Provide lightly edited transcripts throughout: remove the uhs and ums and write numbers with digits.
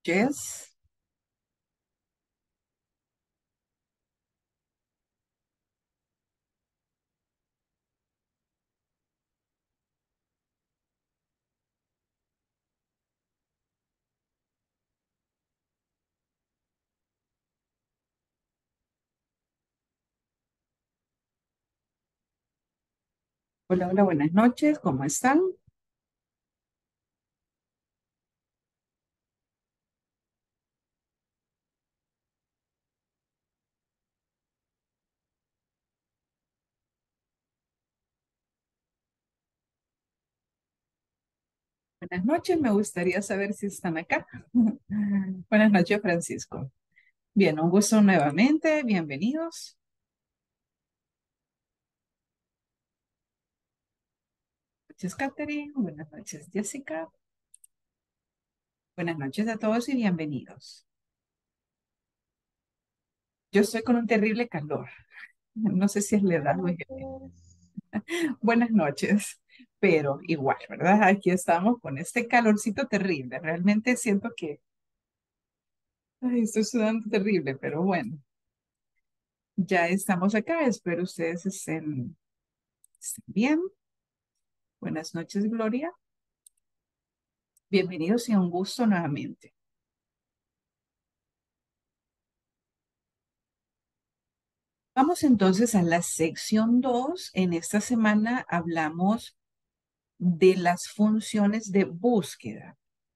Jess, hola, hola, buenas noches, ¿cómo están? Buenas noches, me gustaría saber si están acá. Buenas noches, Francisco. Bien, un gusto nuevamente, bienvenidos. Buenas noches, Catherine, buenas noches, Jessica. Buenas noches a todos y bienvenidos. Yo estoy con un terrible calor, no sé si es la edad o es el- Buenas noches, pero igual, ¿verdad? Aquí estamos con este calorcito terrible. Realmente siento que ay, estoy sudando terrible, pero bueno. Ya estamos acá, espero ustedes estén bien. Buenas noches, Gloria. Bienvenidos y un gusto nuevamente. Vamos entonces a la sección 2. En esta semana hablamos de las funciones de búsqueda.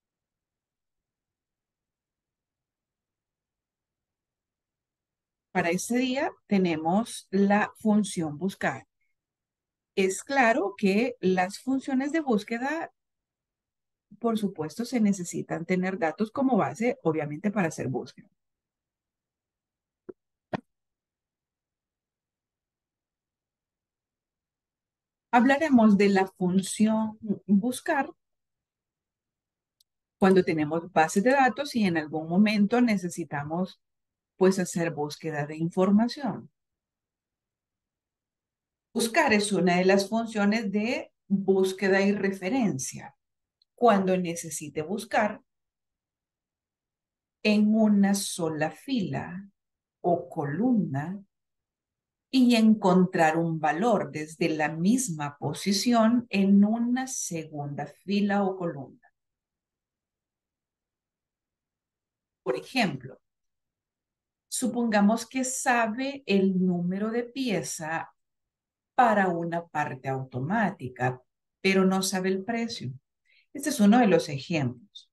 Para este día tenemos la función buscar. Es claro que las funciones de búsqueda, por supuesto, se necesitan tener datos como base, obviamente, para hacer búsqueda. Hablaremos de la función buscar cuando tenemos bases de datos y en algún momento necesitamos pues hacer búsqueda de información. Buscar es una de las funciones de búsqueda y referencia. Cuando necesite buscar en una sola fila o columna y encontrar un valor desde la misma posición en una segunda fila o columna. Por ejemplo, supongamos que sabe el número de pieza para una parte automática, pero no sabe el precio. Este es uno de los ejemplos.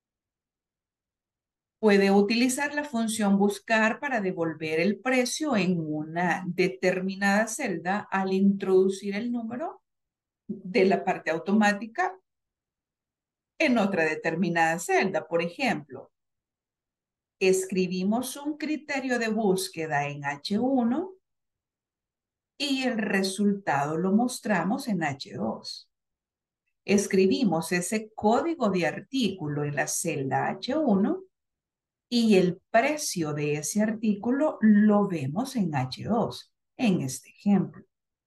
Puede utilizar la función buscar para devolver el precio en una determinada celda al introducir el número de la parte automática en otra determinada celda. Por ejemplo, escribimos un criterio de búsqueda en H1 y el resultado lo mostramos en H2. Escribimos ese código de artículo en la celda H1 y el precio de ese artículo lo vemos en H2, en este ejemplo.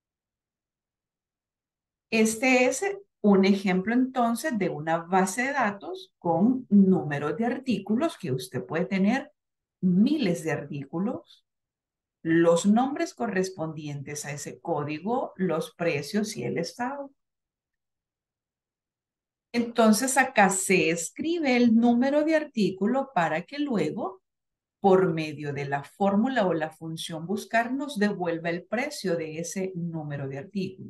Este es un ejemplo entonces de una base de datos con números de artículos que usted puede tener miles de artículos, los nombres correspondientes a ese código, los precios y el estado. Entonces acá se escribe el número de artículo para que luego, por medio de la fórmula o la función buscar, nos devuelva el precio de ese número de artículo.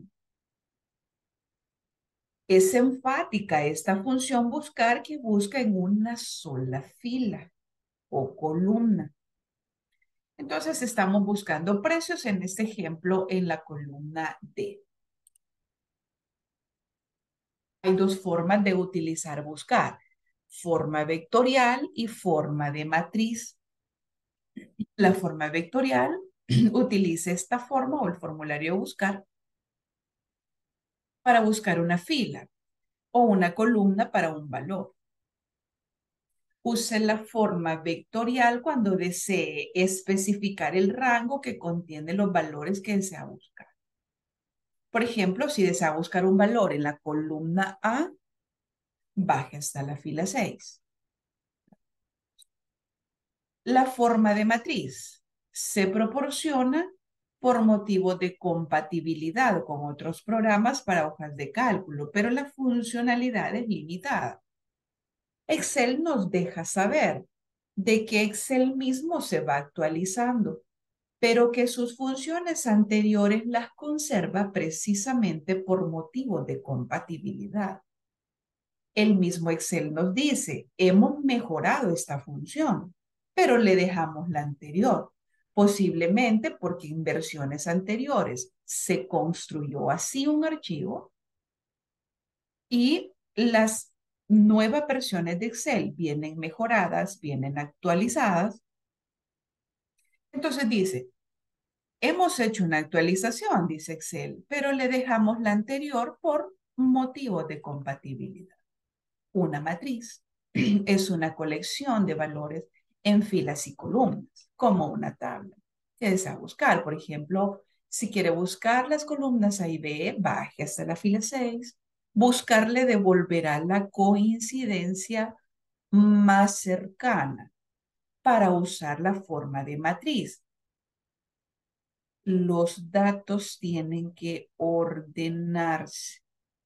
Es enfática esta función buscar que busca en una sola fila o columna. Entonces estamos buscando precios en este ejemplo en la columna D. Hay dos formas de utilizar buscar, forma vectorial y forma de matriz. La forma vectorial utiliza esta forma o el formulario buscar para buscar una fila o una columna para un valor. Use la forma vectorial cuando desee especificar el rango que contiene los valores que desea buscar. Por ejemplo, si desea buscar un valor en la columna A, baje hasta la fila 6. La forma de matriz se proporciona por motivo de compatibilidad con otros programas para hojas de cálculo, pero la funcionalidad es limitada. Excel nos deja saber de que Excel mismo se va actualizando, pero que sus funciones anteriores las conserva precisamente por motivo de compatibilidad. El mismo Excel nos dice, hemos mejorado esta función, pero le dejamos la anterior, posiblemente porque en versiones anteriores se construyó así un archivo y las nuevas versiones de Excel vienen mejoradas, vienen actualizadas. Entonces dice, hemos hecho una actualización, dice Excel, pero le dejamos la anterior por motivos de compatibilidad. Una matriz es una colección de valores en filas y columnas, como una tabla que desea buscar. Por ejemplo, si quiere buscar las columnas A y B, baje hasta la fila 6. Buscar le devolverá la coincidencia más cercana para usar la forma de matriz. Los datos tienen que ordenarse.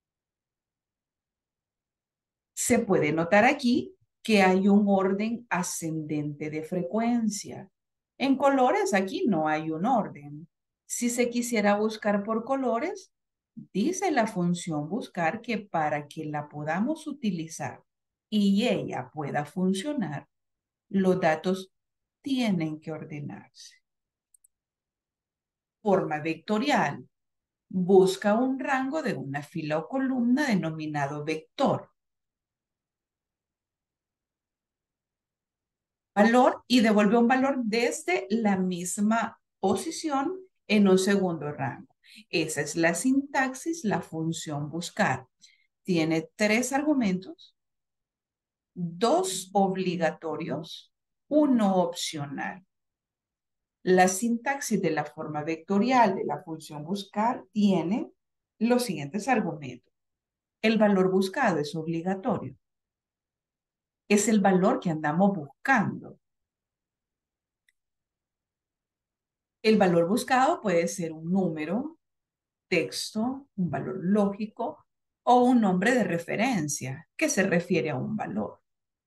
Se puede notar aquí que hay un orden ascendente de frecuencia. En colores aquí no hay un orden. Si se quisiera buscar por colores, dice la función buscar que para que la podamos utilizar y ella pueda funcionar, los datos tienen que ordenarse. Forma vectorial. Busca un rango de una fila o columna denominado vector. Valor y devuelve un valor desde la misma posición en un segundo rango. Esa es la sintaxis, la función buscar. Tiene 3 argumentos, 2 obligatorios, 1 opcional. La sintaxis de la forma vectorial de la función buscar tiene los siguientes argumentos. El valor buscado es obligatorio. Es el valor que andamos buscando. El valor buscado puede ser un número, texto, un valor lógico o un nombre de referencia que se refiere a un valor.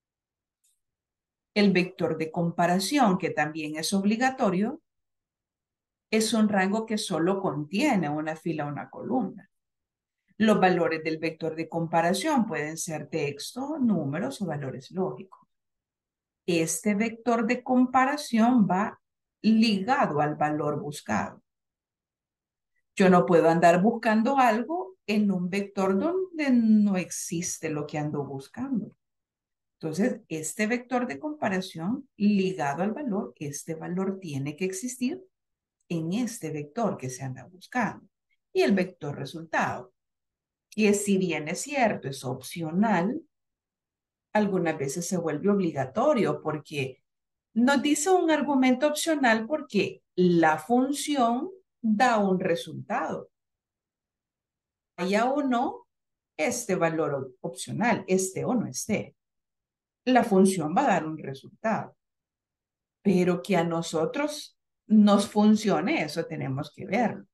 El vector de comparación, que también es obligatorio, es un rango que solo contiene una fila o una columna. Los valores del vector de comparación pueden ser texto, números o valores lógicos. Este vector de comparación va ligado al valor buscado. Yo no puedo andar buscando algo en un vector donde no existe lo que ando buscando. Entonces, este vector de comparación ligado al valor, este valor tiene que existir en este vector que se anda buscando. Y el vector resultado, que si bien es cierto, es opcional, algunas veces se vuelve obligatorio porque nos dice un argumento opcional porque la función da un resultado. Haya o no este valor opcional, este o no esté. La función va a dar un resultado, pero que a nosotros nos funcione, eso tenemos que verlo.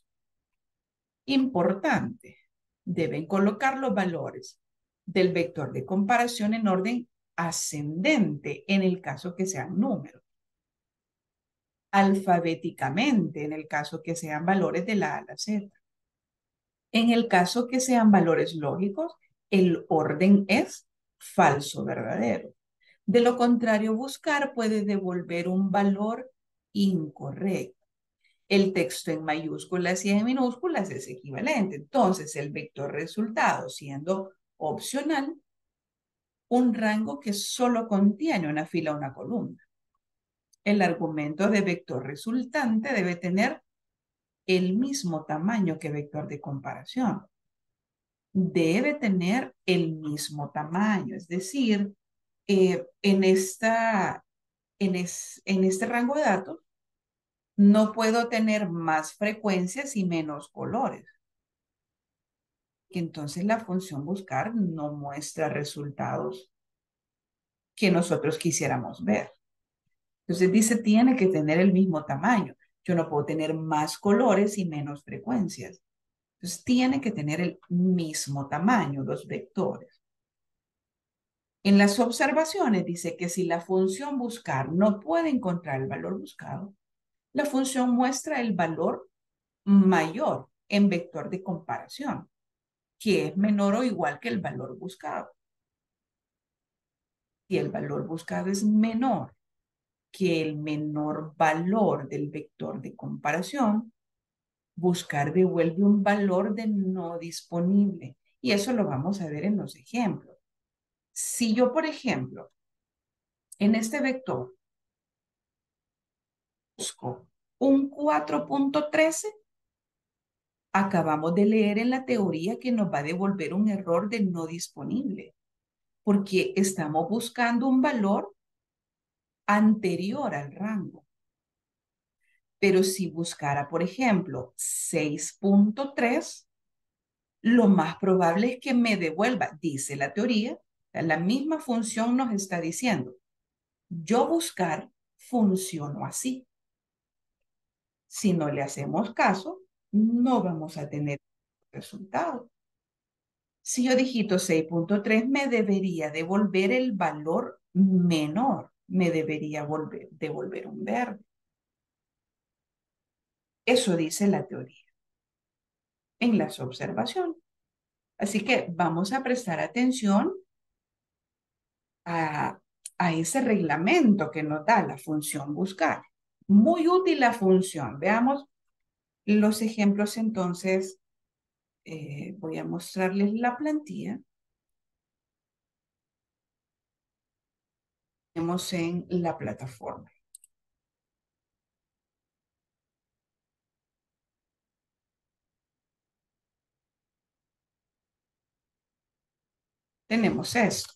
Importante, deben colocar los valores del vector de comparación en orden ascendente en el caso que sean números, alfabéticamente en el caso que sean valores de la A a la Z. En el caso que sean valores lógicos, el orden es falso verdadero. De lo contrario, buscar puede devolver un valor incorrecto. El texto en mayúsculas y en minúsculas es equivalente. Entonces, el vector resultado, siendo opcional, un rango que solo contiene una fila o una columna. El argumento de vector resultante debe tener el mismo tamaño que vector de comparación. Debe tener el mismo tamaño, es decir, en este rango de datos no puedo tener más frecuencias y menos colores. Entonces la función buscar no muestra resultados que nosotros quisiéramos ver. Entonces dice, tiene que tener el mismo tamaño. Yo no puedo tener más colores y menos frecuencias. Entonces tiene que tener el mismo tamaño, los vectores. En las observaciones dice que si la función buscar no puede encontrar el valor buscado, la función muestra el valor mayor en vector de comparación, que es menor o igual que el valor buscado. Si el valor buscado es menor que el menor valor del vector de comparación, buscar devuelve un valor de no disponible. Y eso lo vamos a ver en los ejemplos. Si yo, por ejemplo, en este vector busco un 4.13, acabamos de leer en la teoría que nos va a devolver un error de no disponible, porque estamos buscando un valor anterior al rango. Pero si buscara, por ejemplo, 6.3, lo más probable es que me devuelva, dice la teoría, la misma función nos está diciendo, yo buscar funcionó así. Si no le hacemos caso, no vamos a tener resultado. Si yo digito 6.3, me debería devolver el valor menor, me debería devolver un verde. Eso dice la teoría en las observaciones. Así que vamos a prestar atención a, a ese reglamento que nos da la función buscar. Muy útil la función. Veamos los ejemplos entonces. Voy a mostrarles la plantilla. Tenemos en la plataforma. Tenemos esto.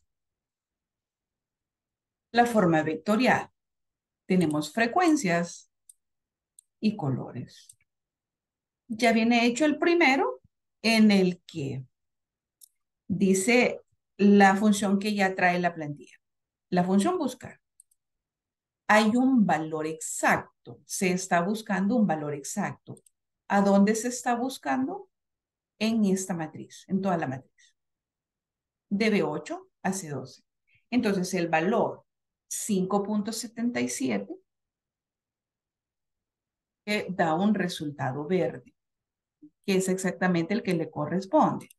La forma vectorial. Tenemos frecuencias y colores. Ya viene hecho el primero en el que dice la función que ya trae la plantilla. La función buscar. Hay un valor exacto. Se está buscando un valor exacto. ¿A dónde se está buscando? En esta matriz, en toda la matriz. De B8 a C12. Entonces, el valor 5.77 da un resultado verde, que es exactamente el que le corresponde.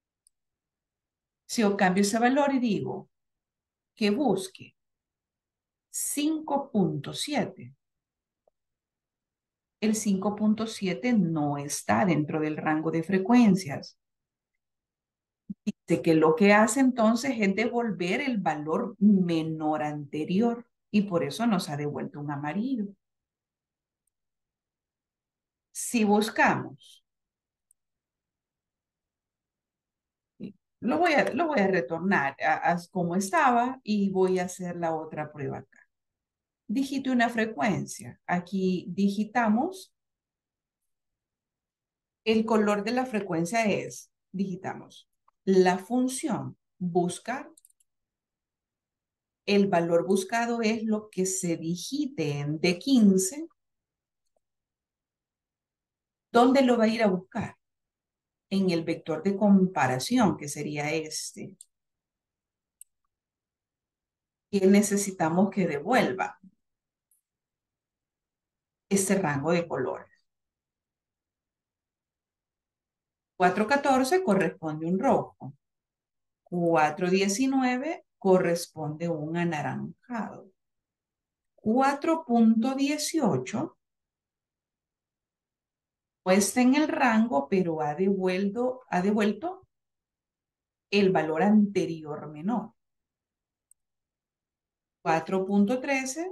Si yo cambio ese valor y digo que busque 5.7, el 5.7 no está dentro del rango de frecuencias. Dice que lo que hace entonces es devolver el valor menor anterior y por eso nos ha devuelto un amarillo. Si buscamos, lo voy a retornar a como estaba y voy a hacer la otra prueba acá. Digite una frecuencia. Aquí digitamos. El color de la frecuencia es, digitamos, la función buscar. El valor buscado es lo que se digite en D15. ¿Dónde lo va a ir a buscar? En el vector de comparación, que sería este. Y necesitamos que devuelva este rango de colores. 4.14 corresponde un rojo. 4.19 corresponde un anaranjado. 4.18 no está en el rango, pero ha devuelto el valor anterior menor. 4.13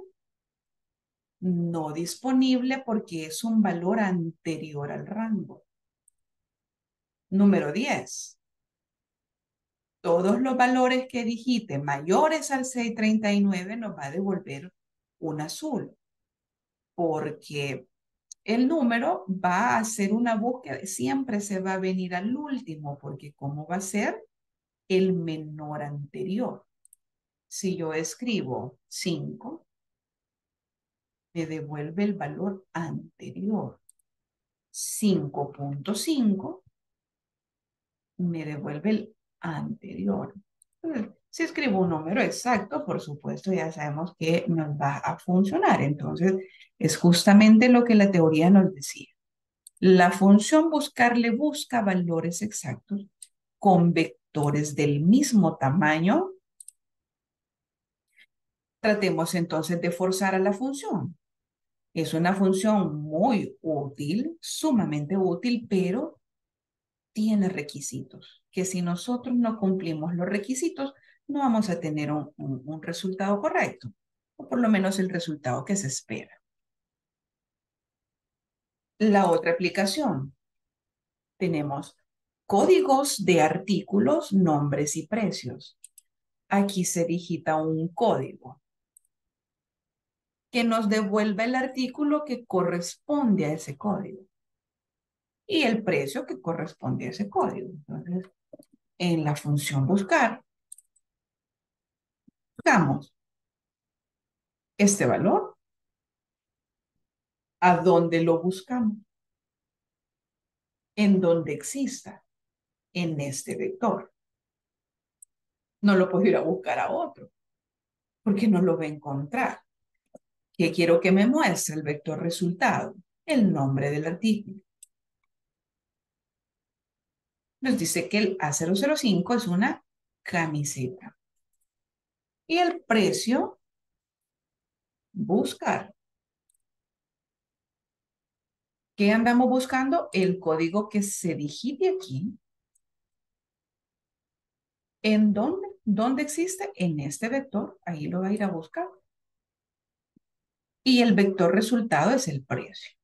no disponible porque es un valor anterior al rango. Número 10. Todos los valores que digite mayores al 639 nos va a devolver un azul, porque el número va a hacer una búsqueda, siempre se va a venir al último, porque ¿cómo va a ser? El menor anterior. Si yo escribo 5, me devuelve el valor anterior. 5.5 me devuelve el anterior. Entonces, si escribo un número exacto, por supuesto, ya sabemos que nos va a funcionar. Entonces, es justamente lo que la teoría nos decía. La función buscar le busca valores exactos con vectores del mismo tamaño. Tratemos entonces de forzar a la función. Es una función muy útil, sumamente útil, pero tiene requisitos, que si nosotros no cumplimos los requisitos, no vamos a tener un resultado correcto, o por lo menos el resultado que se espera. La otra aplicación, tenemos códigos de artículos, nombres y precios. Aquí se digita un código que nos devuelve el artículo que corresponde a ese código y el precio que corresponde a ese código. Entonces, en la función buscar, buscamos este valor. ¿A dónde lo buscamos? En donde exista, en este vector. No lo puedo ir a buscar a otro, porque no lo va a encontrar. ¿Qué quiero que me muestre el vector resultado? El nombre del artículo. Nos dice que el A005 es una camiseta. Y el precio, buscar. ¿Qué andamos buscando? El código que se digite aquí. ¿En dónde? ¿Dónde existe? En este vector. Ahí lo va a ir a buscar. Y el vector resultado es el precio.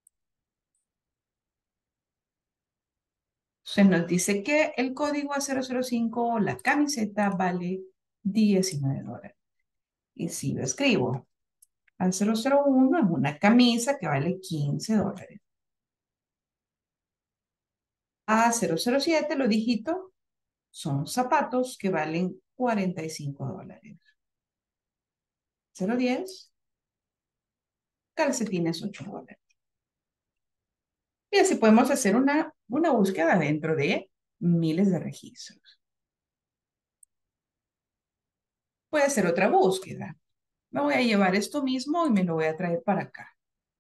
Se nos dice que el código A005, la camiseta, vale $19. Y si lo escribo, A001 es una camisa que vale $15. A007 lo digito, son zapatos que valen $45. 010, calcetines $8. Y así podemos hacer una búsqueda dentro de miles de registros. Puede hacer otra búsqueda. Me voy a llevar esto mismo y me lo voy a traer para acá.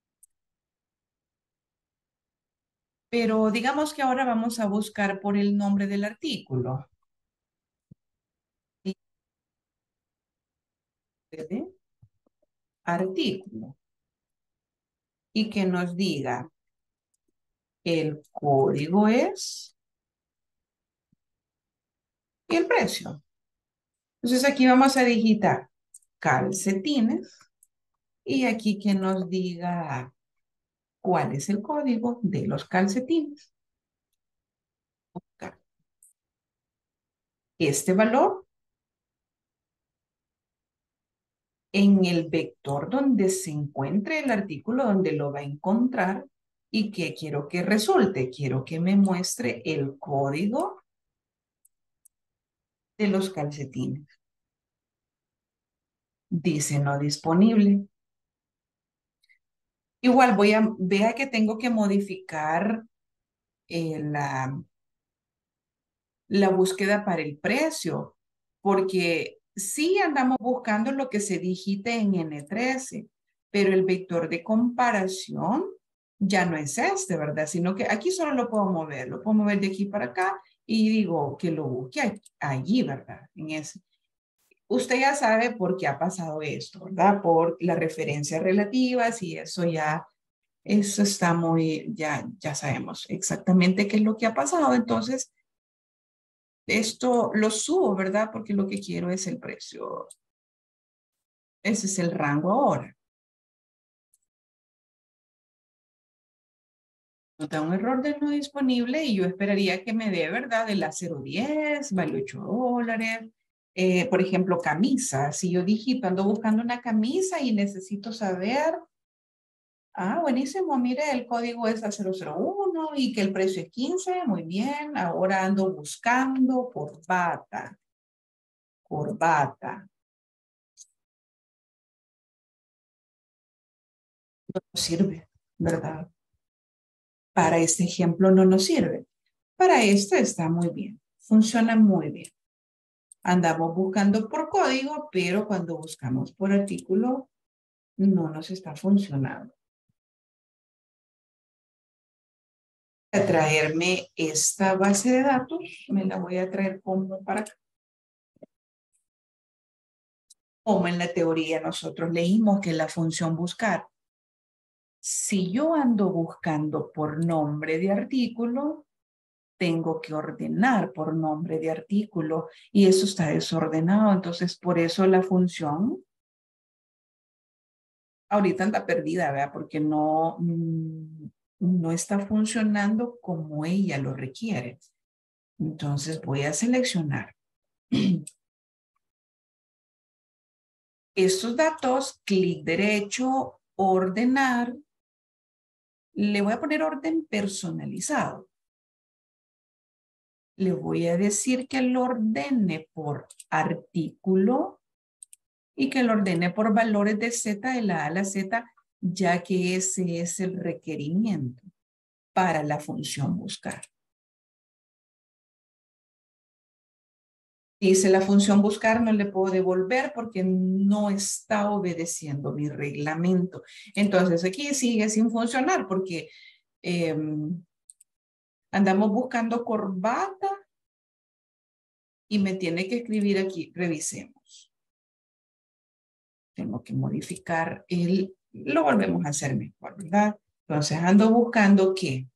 Pero digamos que ahora vamos a buscar por el nombre del artículo. De artículo. Y que nos diga, el código es y el precio. Entonces aquí vamos a digitar calcetines y aquí que nos diga cuál es el código de los calcetines. Este valor en el vector donde se encuentre el artículo, donde lo va a encontrar y que quiero que resulte. Quiero que me muestre el código de los calcetines. Dice no disponible. Igual vea que tengo que modificar la búsqueda para el precio, porque sí andamos buscando lo que se digite en N13, pero el vector de comparación ya no es este, ¿verdad? Sino que aquí solo lo puedo mover de aquí para acá y digo que lo busque allí, ¿verdad? En ese. Usted ya sabe por qué ha pasado esto, ¿verdad? Por las referencias relativas y eso está muy, ya sabemos exactamente qué es lo que ha pasado. Entonces, esto lo subo, ¿verdad? Porque lo que quiero es el precio. Ese es el rango ahora. Nos da un error de no disponible y yo esperaría que me dé, ¿verdad? El A010, vale $8. Por ejemplo, camisa. Si yo digito, ando buscando una camisa y necesito saber. Ah, buenísimo. Mire, el código es A001 y que el precio es 15. Muy bien. Ahora ando buscando corbata. Corbata. No sirve, ¿verdad? Para este ejemplo no nos sirve. Para este está muy bien, funciona muy bien. Andamos buscando por código, pero cuando buscamos por artículo no nos está funcionando. A traerme esta base de datos, me la voy a traer como para acá. Como en la teoría nosotros leímos que la función buscar, si yo ando buscando por nombre de artículo, tengo que ordenar por nombre de artículo y eso está desordenado. Entonces, por eso la función ahorita anda perdida, ¿verdad? Porque no está funcionando como ella lo requiere. Entonces, voy a seleccionar estos datos, clic derecho, ordenar. Le voy a poner orden personalizado. Le voy a decir que lo ordene por artículo y que lo ordene por valores de Z de la A a la Z, ya que ese es el requerimiento para la función buscar. Dice la función buscar, no le puedo devolver porque no está obedeciendo mi reglamento. Entonces aquí sigue sin funcionar porque andamos buscando corbata y me tiene que escribir aquí, revisemos. Tengo que modificar lo volvemos a hacer mejor, ¿verdad? Entonces ando buscando que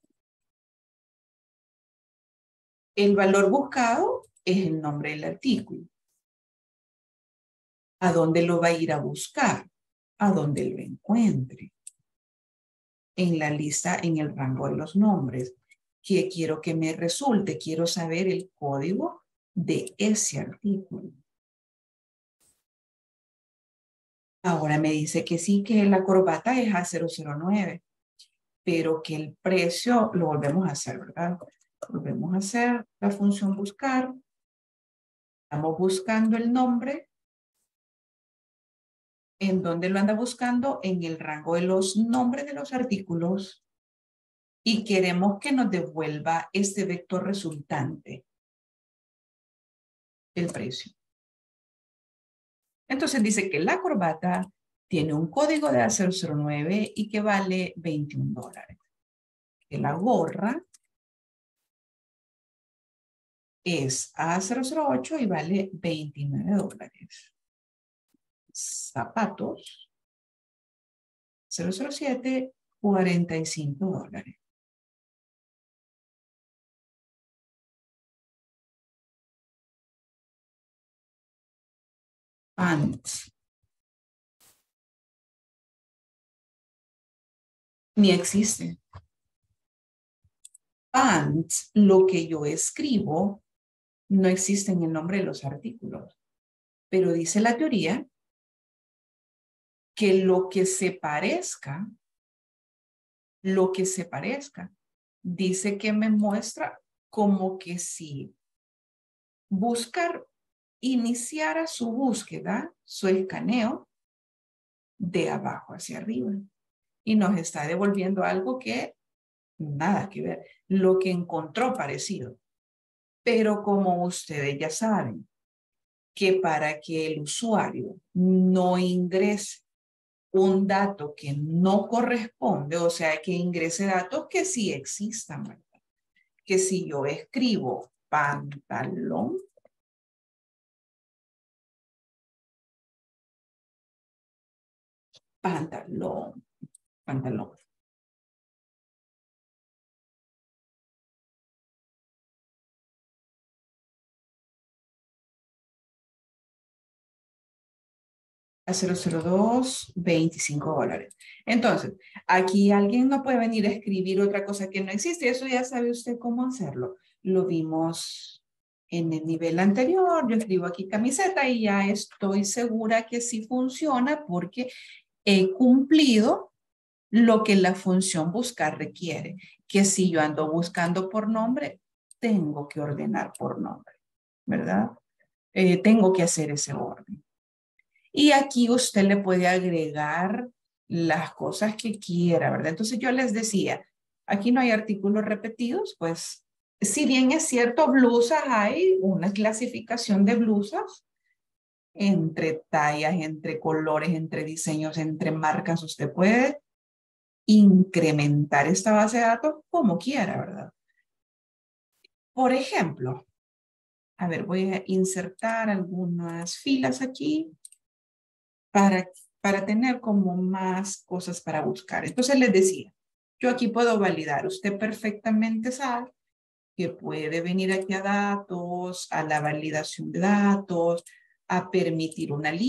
el valor buscado es el nombre del artículo. ¿A dónde lo va a ir a buscar? A donde lo encuentre. En la lista, en el rango de los nombres. ¿Qué quiero que me resulte? Quiero saber el código de ese artículo. Ahora me dice que sí, que la corbata es A009, pero que el precio lo volvemos a hacer, ¿verdad? Volvemos a hacer la función buscar. Estamos buscando el nombre. ¿En dónde lo anda buscando? En el rango de los nombres de los artículos. Y queremos que nos devuelva este vector resultante, el precio. Entonces dice que la corbata tiene un código de A009 y que vale $21. Que la gorra es A008 y vale $29. Zapatos 007, $45. Pants. Ni existe. Pants, lo que yo escribo, no existe en el nombre de los artículos. Pero dice la teoría que lo que se parezca, dice que me muestra como que si buscar iniciara su búsqueda, su escaneo, de abajo hacia arriba. Y nos está devolviendo algo que nada que ver. Lo que encontró parecido. Pero como ustedes ya saben, que para que el usuario no ingrese un dato que no corresponde, o sea, que ingrese datos que sí existan, ¿verdad? Que si yo escribo pantalón, pantalón, pantalón. A 002, $25. Entonces, aquí alguien no puede venir a escribir otra cosa que no existe. Eso ya sabe usted cómo hacerlo. Lo vimos en el nivel anterior. Yo escribo aquí camiseta y ya estoy segura que sí funciona porque he cumplido lo que la función buscar requiere. Que si yo ando buscando por nombre, tengo que ordenar por nombre, ¿verdad? Tengo que hacer ese orden. Y aquí usted le puede agregar las cosas que quiera, ¿verdad? Entonces yo les decía, aquí no hay artículos repetidos, pues si bien es cierto, blusas, hay una clasificación de blusas entre tallas, entre colores, entre diseños, entre marcas. Usted puede incrementar esta base de datos como quiera, ¿verdad? Por ejemplo, a ver, voy a insertar algunas filas aquí para, para tener como más cosas para buscar. Entonces les decía, yo aquí puedo validar. Usted perfectamente sabe que puede venir aquí a datos, a la validación de datos, a permitir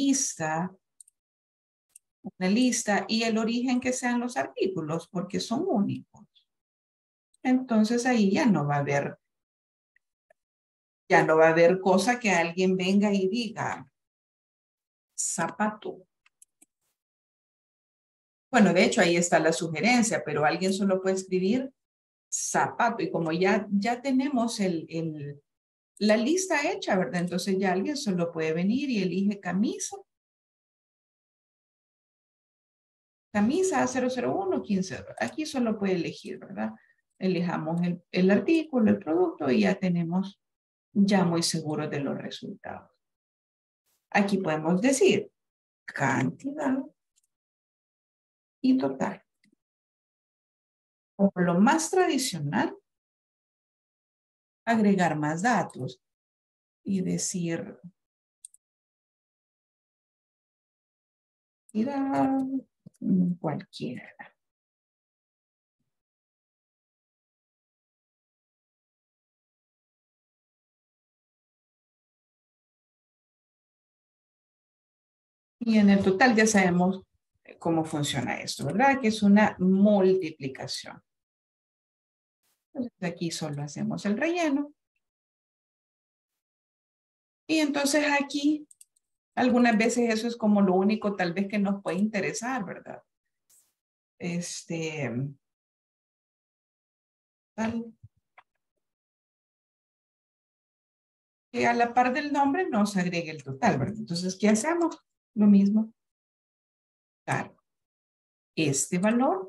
una lista y el origen que sean los artículos, porque son únicos. Entonces ahí ya no va a haber cosa que alguien venga y diga, zapato. Bueno, de hecho ahí está la sugerencia, pero alguien solo puede escribir zapato y como ya tenemos la lista hecha, ¿verdad? Entonces ya alguien solo puede venir y elige camisa 001 15. Aquí solo puede elegir, ¿verdad? Elijamos el artículo, el producto y ya tenemos ya muy seguros de los resultados. Aquí podemos decir cantidad y total. O lo más tradicional, agregar más datos y decir cantidad cualquiera. Y en el total ya sabemos cómo funciona esto, ¿verdad? Que es una multiplicación. Entonces aquí solo hacemos el relleno. Y entonces aquí, algunas veces eso es como lo único tal vez que nos puede interesar, ¿verdad? Tal, que a la par del nombre nos agregue el total, ¿verdad? Entonces, ¿qué hacemos? Lo mismo. Claro, este valor,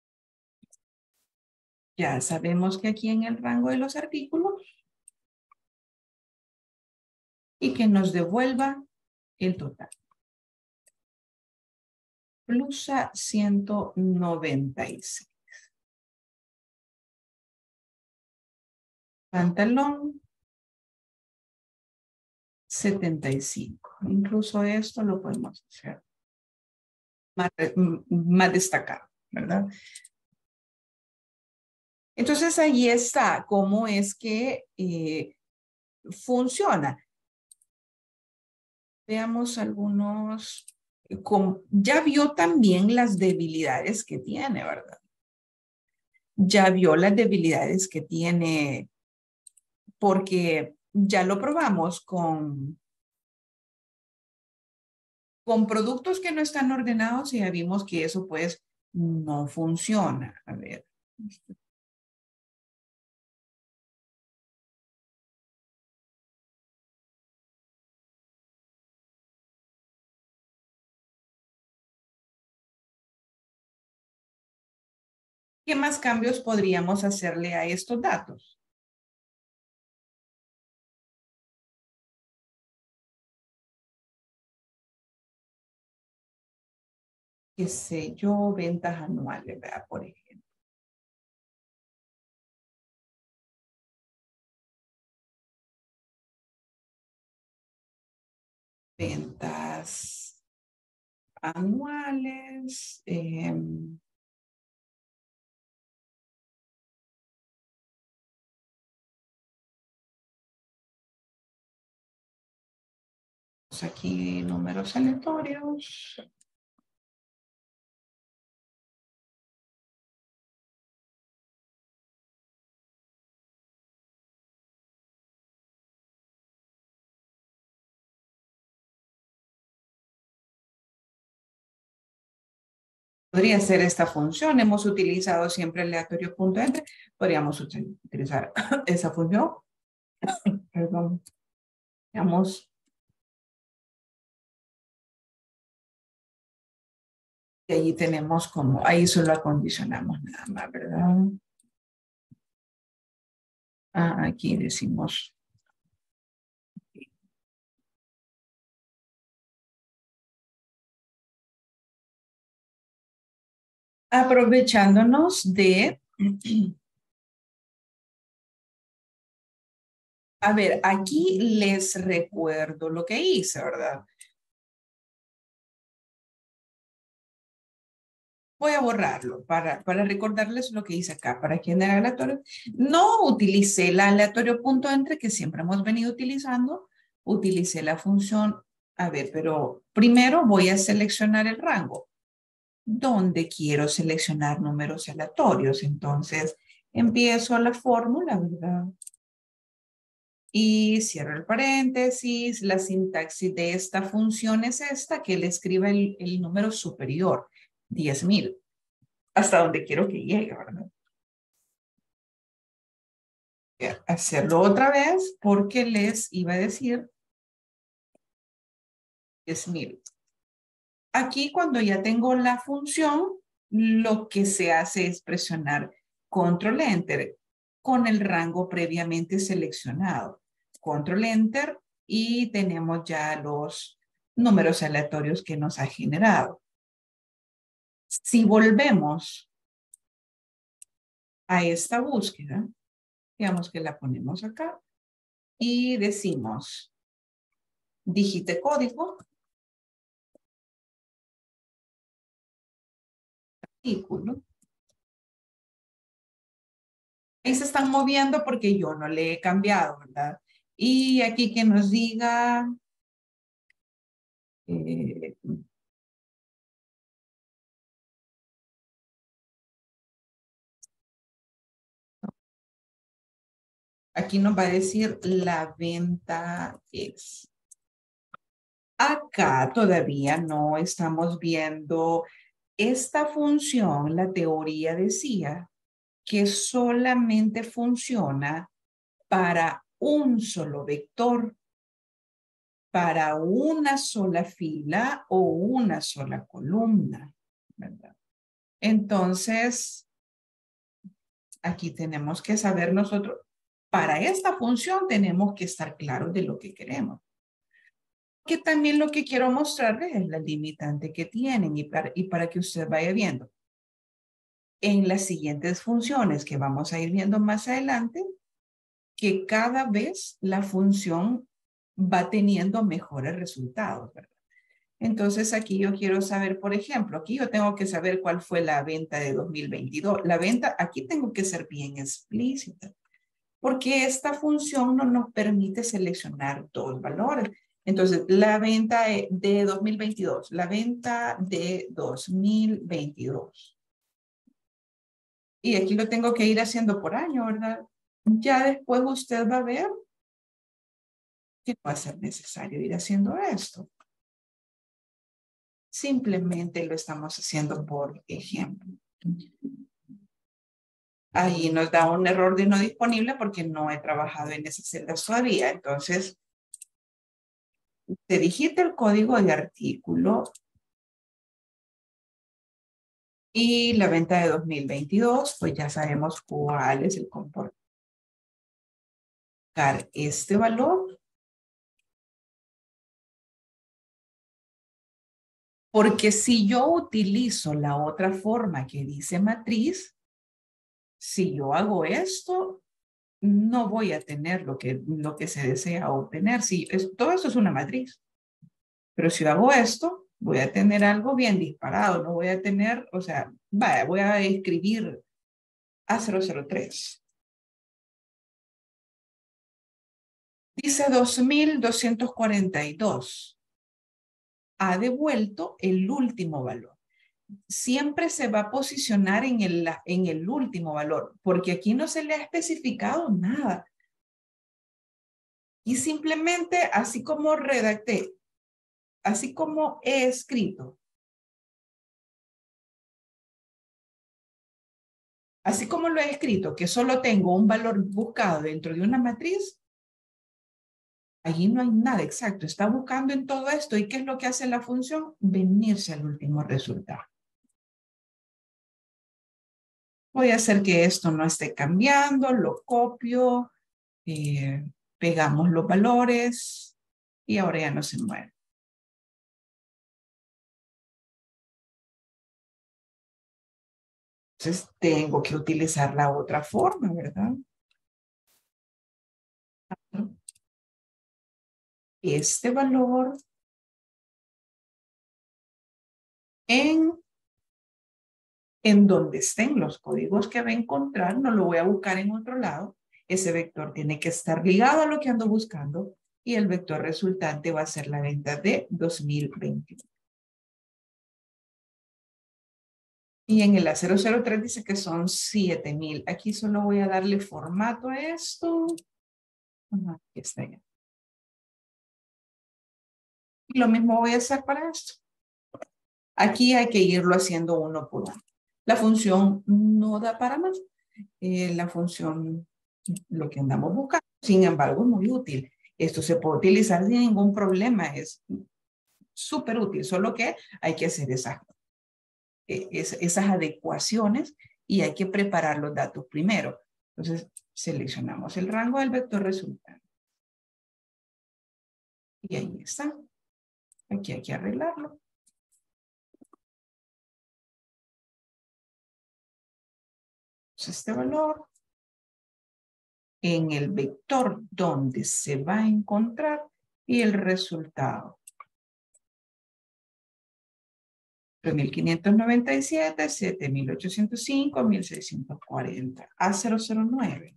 ya sabemos que aquí en el rango de los artículos y que nos devuelva el total. Blusa 196. Pantalón 75. Incluso esto lo podemos hacer más destacado, ¿verdad? Entonces ahí está cómo es que funciona. Veamos algunos. Ya vio también las debilidades que tiene, ¿verdad? Ya vio las debilidades que tiene porque ya lo probamos con productos que no están ordenados y ya vimos que eso pues no funciona. A ver. ¿Qué más cambios podríamos hacerle a estos datos? Qué sé yo, ventas anuales, ¿verdad? Por ejemplo. Ventas anuales. Aquí números aleatorios. Podría ser esta función. Hemos utilizado siempre aleatorio.entre. Podríamos utilizar esa función. Perdón. Veamos. Y allí tenemos como, ahí solo acondicionamos nada más, ¿verdad? Ah, aquí decimos. Aprovechándonos de, a ver, aquí les recuerdo lo que hice, ¿verdad? Voy a borrarlo para recordarles lo que hice acá, para generar aleatorio. No utilicé el aleatorio punto entre que siempre hemos venido utilizando, utilicé la función, a ver, pero primero voy a seleccionar el rango, donde quiero seleccionar números aleatorios. Entonces, empiezo la fórmula, ¿verdad? Y cierro el paréntesis, la sintaxis de esta función es esta, que él escriba el número superior, 10,000, hasta donde quiero que llegue, ¿verdad? Voy a hacerlo otra vez porque les iba a decir 10,000. Aquí cuando ya tengo la función, lo que se hace es presionar Control Enter con el rango previamente seleccionado. Control Enter y tenemos ya los números aleatorios que nos ha generado. Si volvemos a esta búsqueda, digamos que la ponemos acá y decimos digite código, artículo. Ahí se están moviendo porque yo no le he cambiado, ¿verdad? Y aquí que nos diga, eh, aquí nos va a decir la venta es. Acá todavía no estamos viendo esta función. La teoría decía que solamente funciona para un solo vector, para una sola fila o una sola columna, ¿verdad? Entonces, aquí tenemos que saber nosotros, para esta función tenemos que estar claros de lo que queremos. Que también lo que quiero mostrarles es la limitante que tienen y para que usted vaya viendo. En las siguientes funciones que vamos a ir viendo más adelante, que cada vez la función va teniendo mejores resultados, ¿verdad? Entonces aquí yo quiero saber, por ejemplo, aquí yo tengo que saber cuál fue la venta de 2022. La venta, aquí tengo que ser bien explícita, porque esta función no nos permite seleccionar dos valores. Entonces, la venta de 2022, la venta de 2022. Y aquí lo tengo que ir haciendo por año, ¿verdad? Ya después usted va a ver que no va a ser necesario ir haciendo esto. Simplemente lo estamos haciendo por ejemplo. Ahí nos da un error de no disponible porque no he trabajado en esas celdas todavía. Entonces, te digita el código de artículo y la venta de 2022, pues ya sabemos cuál es el comportamiento. Este valor, porque si yo utilizo la otra forma que dice matriz, si yo hago esto, no voy a tener lo que se desea obtener. Si todo esto es una matriz, pero si hago esto, voy a tener algo bien disparado, no voy a tener, o sea, vaya, voy a escribir A003. Dice 2242. Ha devuelto el último valor. Siempre se va a posicionar en el último valor, porque aquí no se le ha especificado nada. Y simplemente, así como redacté, así como he escrito, así como lo he escrito, que solo tengo un valor buscado dentro de una matriz, allí no hay nada exacto. Está buscando en todo esto. ¿Y qué es lo que hace la función? Venirse al último resultado. Voy a hacer que esto no esté cambiando, lo copio, pegamos los valores y ahora ya no se mueve. Entonces tengo que utilizar la otra forma, ¿verdad? Este valor en donde estén los códigos que va a encontrar, no lo voy a buscar en otro lado. Ese vector tiene que estar ligado a lo que ando buscando y el vector resultante va a ser la venta de 2021. Y en el A003 dice que son 7,000. Aquí solo voy a darle formato a esto. Ajá, aquí está ya. Y lo mismo voy a hacer para esto. Aquí hay que irlo haciendo uno por uno. La función no da para más. La función, lo que andamos buscando, sin embargo, es muy útil. Esto se puede utilizar sin ningún problema. Es súper útil, solo que hay que hacer esas adecuaciones y hay que preparar los datos primero. Entonces, seleccionamos el rango del vector resultante. Y ahí está. Aquí hay que arreglarlo. Entonces, este valor en el vector donde se va a encontrar y el resultado. 3,597, 7,805, 1,640. A009.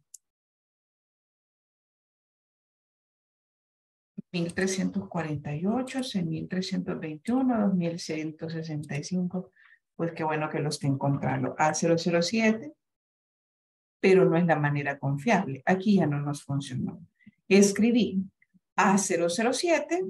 1,348, 6,321, 2,165. Pues qué bueno que lo esté encontrando. A007, pero no es la manera confiable. Aquí ya no nos funcionó. Escribí A007.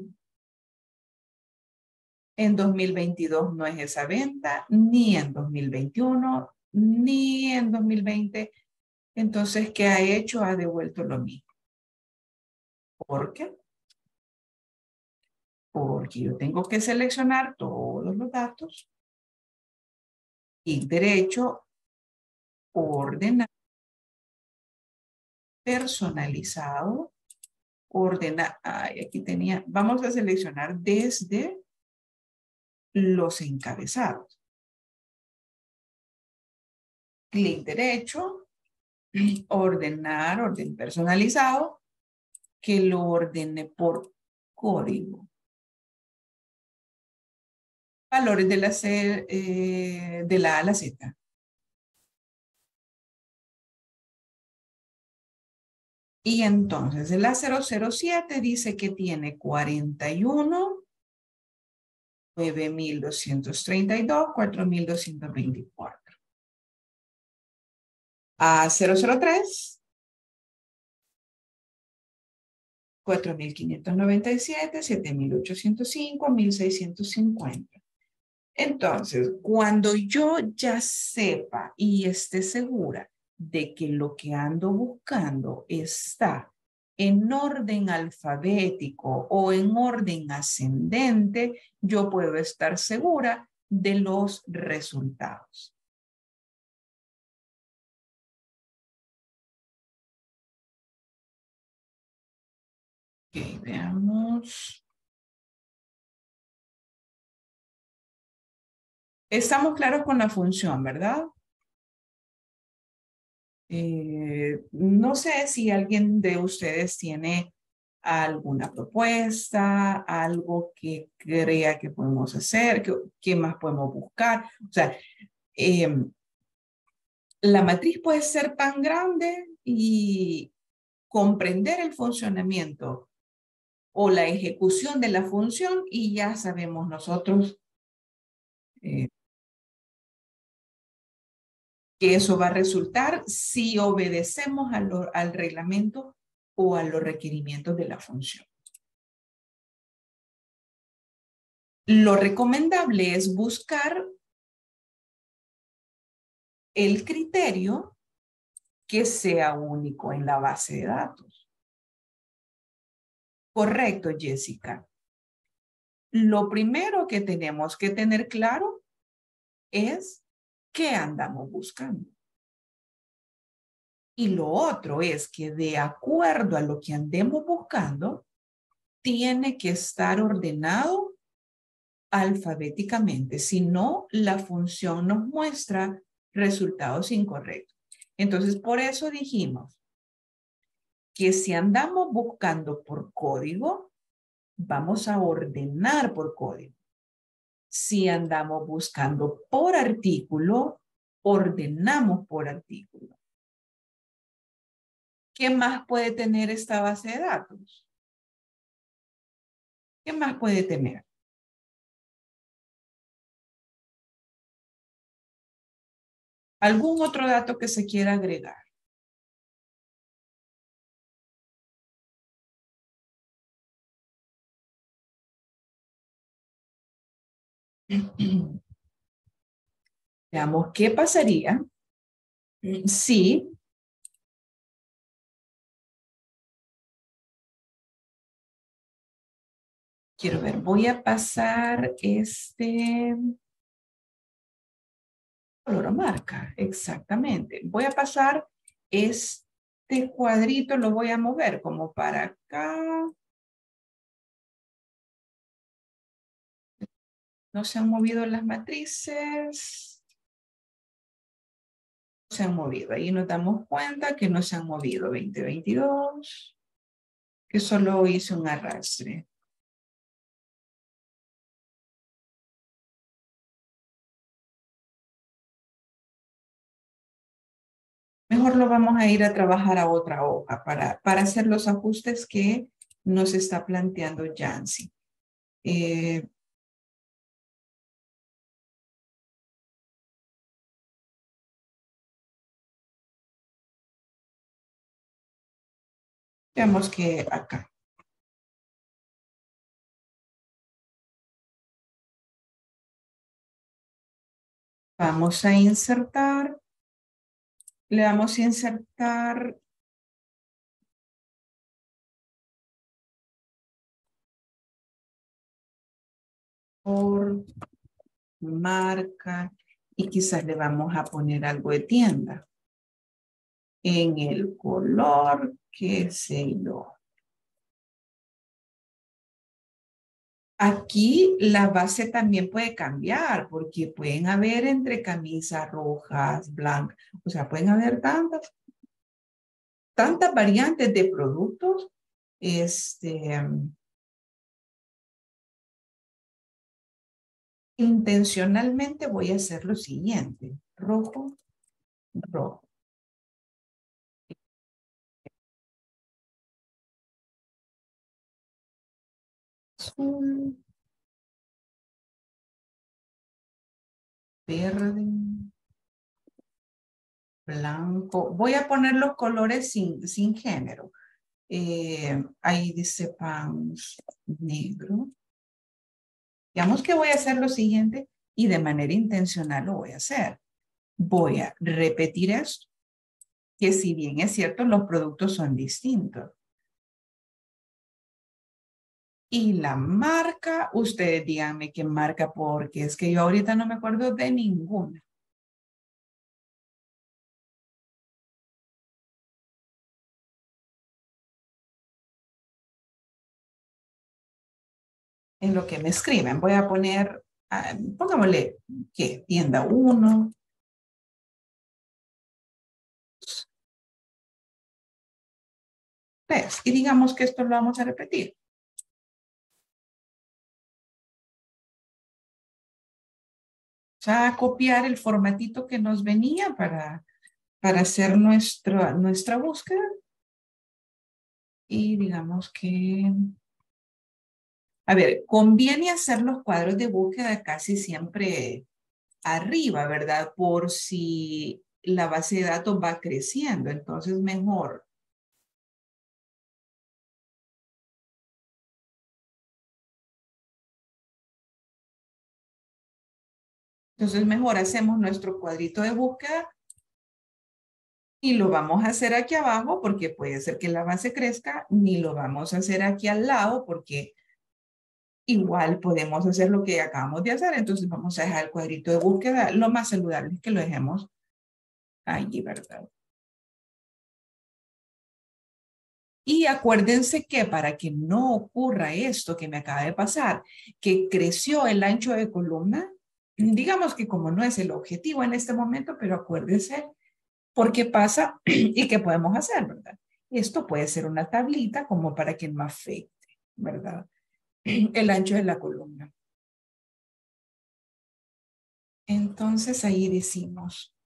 En 2022 no es esa venta, ni en 2021, ni en 2020. Entonces, ¿qué ha hecho? Ha devuelto lo mismo. ¿Por qué? Porque yo tengo que seleccionar todos los datos y derecho, ordenar, personalizado, ordenar. Ay, aquí tenía, vamos a seleccionar desde los encabezados. Clic derecho, ordenar, orden personalizado, que lo ordene por código. Valores de de la A a la Z. Y entonces el A007 dice que tiene 41, 9,232, 4,224. A003, 4,597, 7,805, 1,650. Entonces, cuando yo ya sepa y esté segura de que lo que ando buscando está en orden alfabético o en orden ascendente, yo puedo estar segura de los resultados. Ok, veamos. Estamos claros con la función, ¿verdad? No sé si alguien de ustedes tiene alguna propuesta, algo que crea que podemos hacer, qué más podemos buscar. O sea, eh, la matriz puede ser tan grande y comprender el funcionamiento o la ejecución de la función y ya sabemos nosotros eh, que eso va a resultar si obedecemos al reglamento o a los requerimientos de la función. Lo recomendable es buscar el criterio que sea único en la base de datos. Correcto, Jessica. Lo primero que tenemos que tener claro es qué andamos buscando. Y lo otro es que de acuerdo a lo que andemos buscando, tiene que estar ordenado alfabéticamente. Si no, la función nos muestra resultados incorrectos. Entonces, por eso dijimos que si andamos buscando por código, vamos a ordenar por código. Si andamos buscando por artículo, ordenamos por artículo. ¿Qué más puede tener esta base de datos? ¿Qué más puede tener? ¿Algún otro dato que se quiera agregar? Veamos qué pasaría si, quiero ver, voy a pasar este color o marca, exactamente. Voy a pasar este cuadrito, lo voy a mover como para acá. No se han movido las matrices. No se han movido. Ahí nos damos cuenta que no se han movido 2022, que solo hice un arrastre. Mejor lo vamos a ir a trabajar a otra hoja para hacer los ajustes que nos está planteando Yancy. Veamos que acá. Vamos a insertar. Le vamos a insertar por marca y quizás le vamos a poner algo de tienda. En el color, qué sé yo. Aquí la base también puede cambiar porque pueden haber entre camisas rojas, blancas, o sea, pueden haber tantas variantes de productos. Intencionalmente voy a hacer lo siguiente. Rojo, rojo. Azul, verde, blanco. Voy a poner los colores sin género. Ahí dice pants negro. Digamos que voy a hacer lo siguiente y de manera intencional lo voy a hacer. Voy a repetir esto, que si bien es cierto, los productos son distintos. Y la marca, ustedes díganme qué marca, porque es que yo ahorita no me acuerdo de ninguna. En lo que me escriben, voy a poner, pongámosle, ¿qué? Tienda 1. Tres. Y digamos que esto lo vamos a repetir. O sea, copiar el formatito que nos venía para hacer nuestra búsqueda. Y digamos que, a ver, conviene hacer los cuadros de búsqueda casi siempre arriba, ¿verdad? Por si la base de datos va creciendo, entonces mejor. Entonces mejor hacemos nuestro cuadrito de búsqueda y lo vamos a hacer aquí abajo porque puede ser que la base crezca, ni lo vamos a hacer aquí al lado porque igual podemos hacer lo que acabamos de hacer. Entonces vamos a dejar el cuadrito de búsqueda. Lo más saludable es que lo dejemos allí, ¿verdad? Y acuérdense que para que no ocurra esto que me acaba de pasar, que creció el ancho de columna, digamos que como no es el objetivo en este momento, pero acuérdense por qué pasa y qué podemos hacer, ¿verdad? Esto puede ser una tablita como para que no afecte, ¿verdad? El ancho de la columna. Entonces ahí decimos,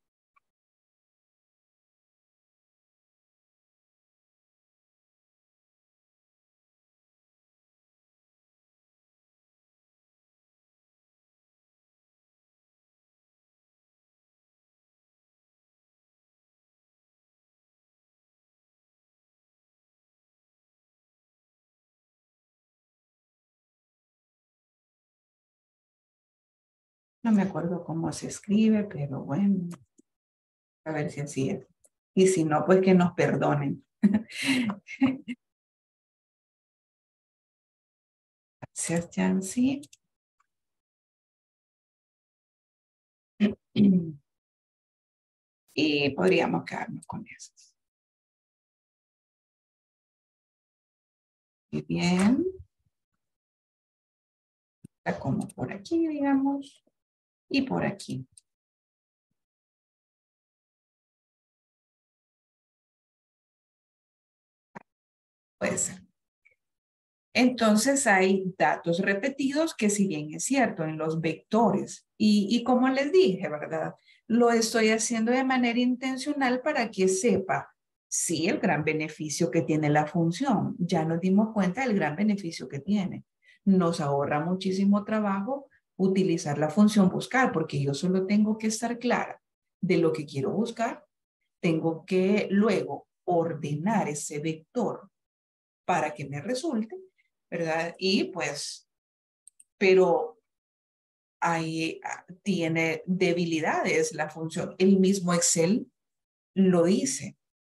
no me acuerdo cómo se escribe, pero bueno, a ver si así es. Y si no, pues que nos perdonen. Gracias, Yancy. Y podríamos quedarnos con eso. Muy bien. Está como por aquí, digamos, y por aquí. Puede ser. Entonces hay datos repetidos que si bien es cierto en los vectores y como les dije, ¿verdad? Lo estoy haciendo de manera intencional para que sepa, sí, el gran beneficio que tiene la función. Ya nos dimos cuenta del gran beneficio que tiene. Nos ahorra muchísimo trabajo utilizar la función buscar porque yo solo tengo que estar clara de lo que quiero buscar. Tengo que luego ordenar ese vector para que me resulte, ¿verdad? Y pues, pero ahí tiene debilidades la función. El mismo Excel lo dice,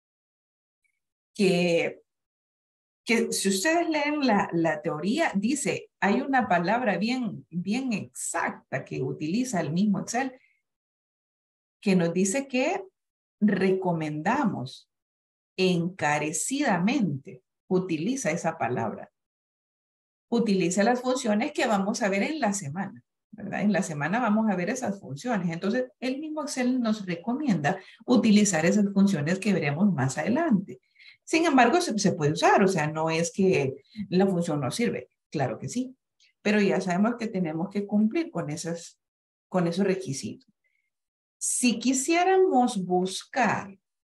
que, que si ustedes leen la teoría, dice, hay una palabra bien exacta que utiliza el mismo Excel, que nos dice que recomendamos encarecidamente, utiliza esa palabra, utiliza las funciones que vamos a ver en la semana, ¿verdad? En la semana vamos a ver esas funciones. Entonces, el mismo Excel nos recomienda utilizar esas funciones que veremos más adelante. Sin embargo, se puede usar, o sea, no es que la función no sirve, claro que sí, pero ya sabemos que tenemos que cumplir con esos requisitos. Si quisiéramos buscar,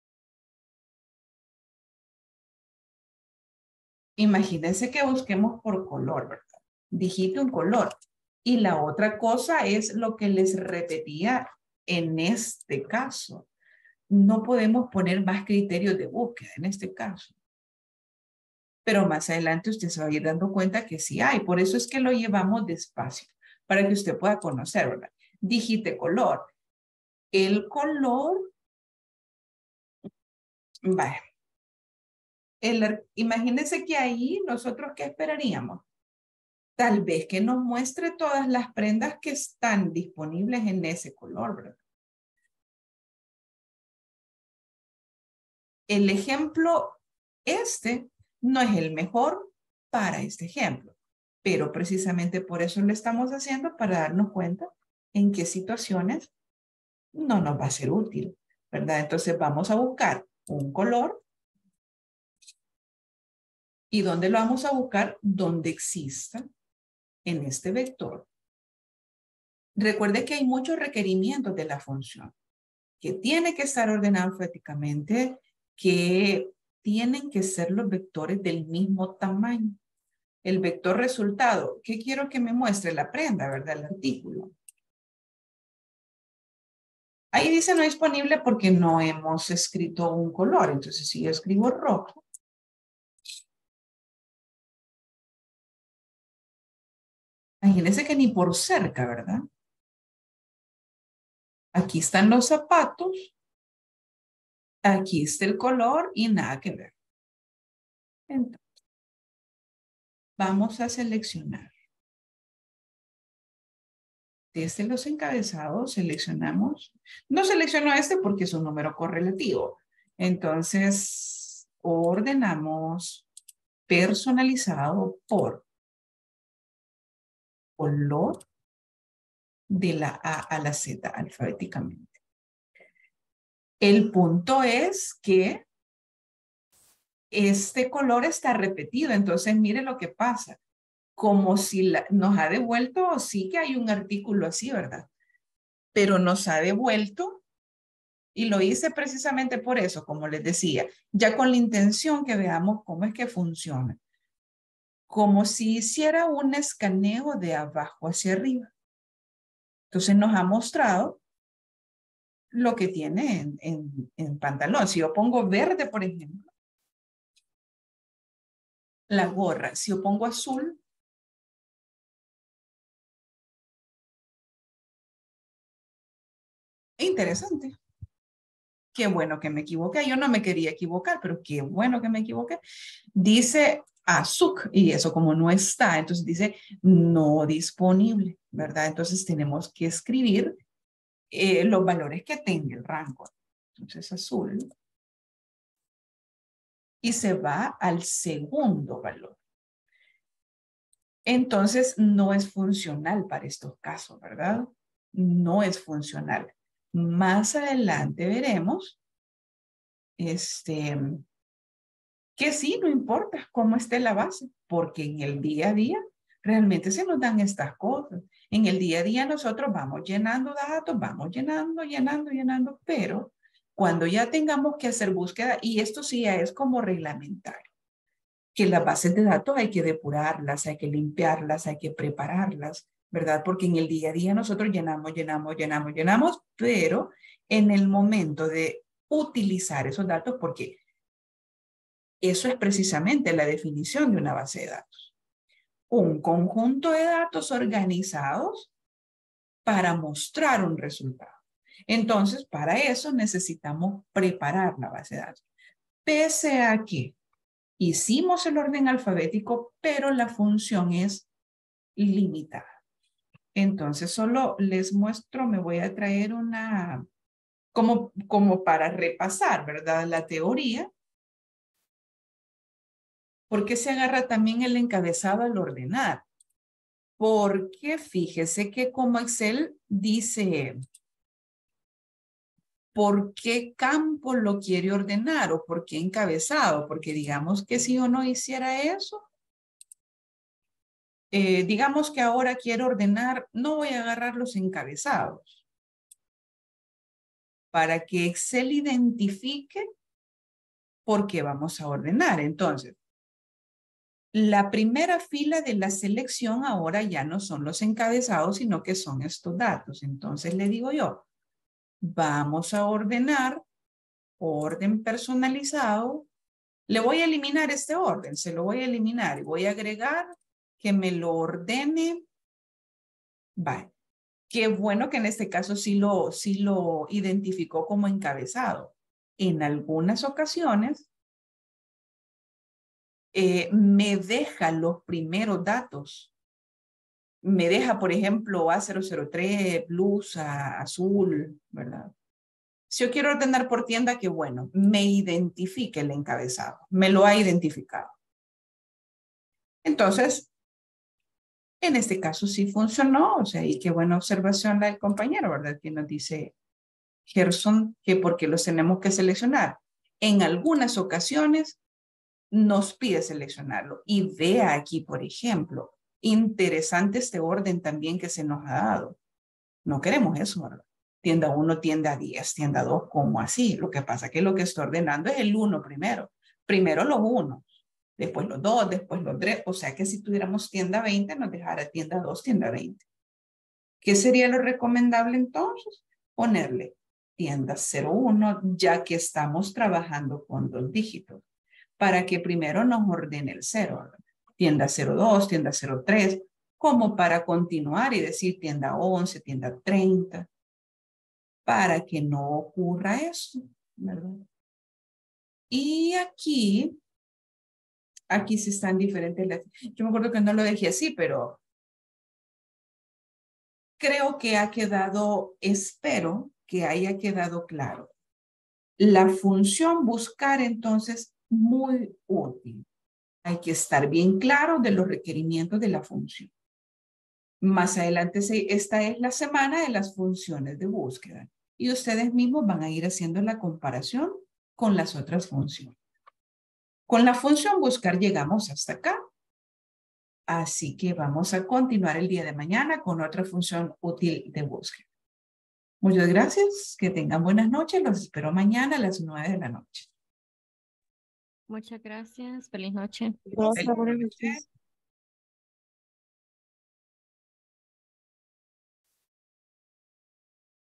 imagínense que busquemos por color, ¿verdad? Digite un color. Y la otra cosa es lo que les repetía en este caso. No podemos poner más criterios de búsqueda en este caso. Pero más adelante usted se va a ir dando cuenta que sí hay. Por eso es que lo llevamos despacio, para que usted pueda conocer, ¿verdad? Digite color. El color, vaya. Imagínense que ahí nosotros, ¿qué esperaríamos? Tal vez que nos muestre todas las prendas que están disponibles en ese color, ¿verdad? El ejemplo este no es el mejor para este ejemplo, pero precisamente por eso lo estamos haciendo para darnos cuenta en qué situaciones no nos va a ser útil, ¿verdad? Entonces vamos a buscar un color y ¿dónde lo vamos a buscar? Donde exista en este vector. Recuerde que hay muchos requerimientos de la función, que tiene que estar ordenado alfabéticamente, que tienen que ser los vectores del mismo tamaño. El vector resultado, ¿qué quiero que me muestre? La prenda, ¿verdad? El artículo. Ahí dice no disponible porque no hemos escrito un color. Entonces, si yo escribo rojo, imagínense que ni por cerca, ¿verdad? Aquí están los zapatos, aquí está el color y nada que ver. Entonces, vamos a seleccionar. Desde los encabezados seleccionamos. No selecciono este porque es un número correlativo. Entonces, ordenamos personalizado por color de la A a la Z alfabéticamente. El punto es que este color está repetido, entonces mire lo que pasa. Como si nos ha devuelto, sí que hay un artículo así, ¿verdad? Pero nos ha devuelto, y lo hice precisamente por eso, como les decía, ya con la intención que veamos cómo es que funciona. Como si hiciera un escaneo de abajo hacia arriba. Entonces nos ha mostrado lo que tiene en pantalón. Si yo pongo verde, por ejemplo, la gorra. Si yo pongo azul, interesante. Qué bueno que me equivoqué. Yo no me quería equivocar, pero qué bueno que me equivoqué. Dice azúcar y eso como no está, entonces dice no disponible, ¿verdad? Entonces tenemos que escribir los valores que tenga el rango. Entonces azul. Y se va al segundo valor. Entonces no es funcional para estos casos, ¿verdad? No es funcional. Más adelante veremos que sí, no importa cómo esté la base, porque en el día a día realmente se nos dan estas cosas. En el día a día nosotros vamos llenando datos, vamos llenando, pero cuando ya tengamos que hacer búsqueda, y esto sí ya es como reglamentario, que las bases de datos hay que depurarlas, hay que limpiarlas, hay que prepararlas, ¿verdad? Porque en el día a día nosotros llenamos, pero en el momento de utilizar esos datos, porque eso es precisamente la definición de una base de datos. Un conjunto de datos organizados para mostrar un resultado. Entonces, para eso necesitamos preparar la base de datos. Pese a que hicimos el orden alfabético, pero la función es limitada. Entonces, solo les muestro, me voy a traer una, como para repasar, ¿verdad? La teoría. ¿Por qué se agarra también el encabezado al ordenar? Porque fíjese que como Excel dice, ¿por qué campo lo quiere ordenar o por qué encabezado? Porque digamos que si yo no hiciera eso, digamos que ahora quiero ordenar, no voy a agarrar los encabezados para que Excel identifique por qué vamos a ordenar. Entonces, la primera fila de la selección ahora ya no son los encabezados, sino que son estos datos. Entonces le digo yo, vamos a ordenar orden personalizado. Le voy a eliminar este orden, se lo voy a eliminar y voy a agregar que me lo ordene. Vale. Qué bueno que en este caso sí lo identificó como encabezado. En algunas ocasiones me deja los primeros datos. Me deja, por ejemplo, A003, blusa, azul, ¿verdad? Si yo quiero ordenar por tienda, qué bueno, me identifique el encabezado, me lo ha identificado. Entonces, en este caso sí funcionó, o sea, y qué buena observación la del compañero, ¿verdad? Que nos dice Gerson que porque los tenemos que seleccionar. En algunas ocasiones nos pide seleccionarlo. Y vea aquí, por ejemplo, interesante este orden también que se nos ha dado. No queremos eso, ¿verdad? Tienda 1, tienda 10, tienda 2, ¿cómo así? Lo que pasa es que lo que estoy ordenando es el 1 primero. Primero los 1, después los 2, después los 3. O sea que si tuviéramos tienda 20, nos dejara tienda 2, tienda 20. ¿Qué sería lo recomendable entonces? Ponerle tienda 01, ya que estamos trabajando con 2 dígitos, para que primero nos ordene el 0. ¿Verdad? Tienda 02, tienda 03, como para continuar y decir tienda 11, tienda 30, para que no ocurra eso, ¿verdad? Y aquí sí están diferentes. Yo me acuerdo que no lo dejé así, pero creo que ha quedado, espero que haya quedado claro. La función buscar entonces muy útil. Hay que estar bien claro de los requerimientos de la función. Más adelante, esta es la semana de las funciones de búsqueda. Y ustedes mismos van a ir haciendo la comparación con las otras funciones. Con la función buscar llegamos hasta acá. Así que vamos a continuar el día de mañana con otra función útil de búsqueda. Muchas gracias. Que tengan buenas noches. Los espero mañana a las 9 de la noche. Muchas gracias. Feliz noche. Feliz noche.